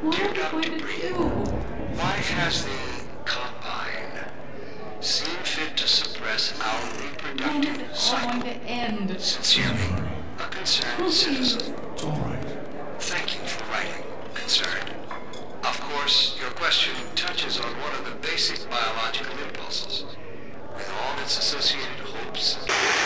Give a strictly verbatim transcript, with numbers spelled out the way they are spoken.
What are we going to do? Why has the Combine seen fit to suppress our When is reproductive it all cycle? going to end? Sincerely, a concerned citizen. It's all right. Thank you for writing. Concerned. Of course, your question touches on one of the basic biological impulses, with all its associated hopes